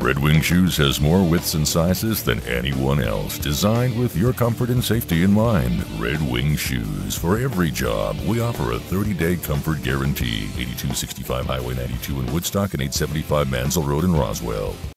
Red Wing Shoes has more widths and sizes than anyone else, designed with your comfort and safety in mind. Red Wing Shoes. For every job, we offer a 30-day comfort guarantee. 8265 Highway 92 in Woodstock and 875 Mansell Road in Roswell.